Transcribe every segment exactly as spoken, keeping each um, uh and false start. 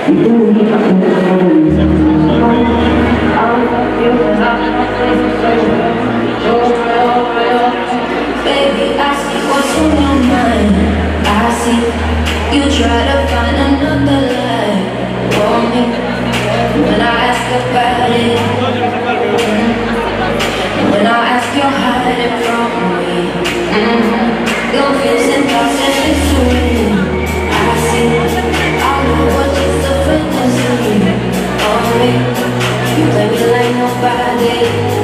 You try to find another life for me when I ask about it. When I ask, you're hiding from me. Mm-hmm. Confusing thoughts and history. I see, I know what is the fantasy of me. You play me like nobody.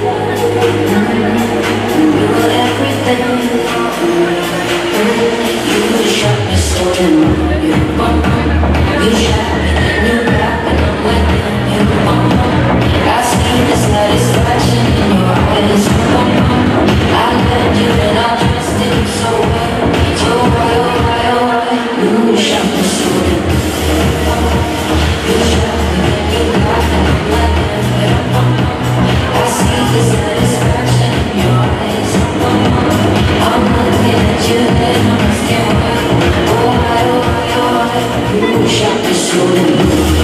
Mm-hmm. You were everything. Mm-hmm. You shot me so in. You bump, you shot me, then you back, and I'm within you. Bump, I see the satisfaction in your eyes. Bump, I loved you and I trusted you so well. So why, oh why, oh why? You shot me so in. You shot me, then you back, and I'm within you. Bump, I see the satisfaction in your eyes. Bump, I'm looking at you and I'm asking why. Oh why, oh why, oh why? You shot me so in.